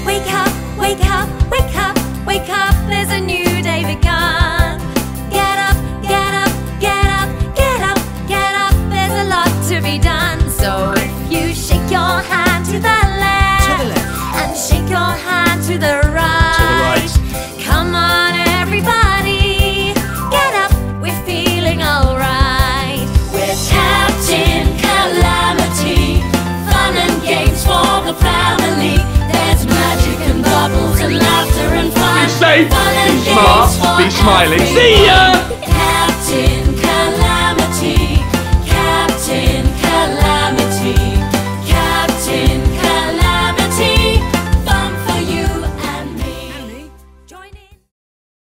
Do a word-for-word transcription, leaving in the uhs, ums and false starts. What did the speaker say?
Wake up, wake up, wake up, wake up, there's a new day begun. Get up, get up, get up, get up, get up, there's a lot to be done. So if you shake your hand to the left, To the left. and shake your hand to the right, To the right. come on everybody, get up, we're feeling alright. We're Captain Calamity, fun and games for the family. There's magic and bubbles and laughter and fun. Be safe, Fun and be smart, games for be smiling. everyone. See ya!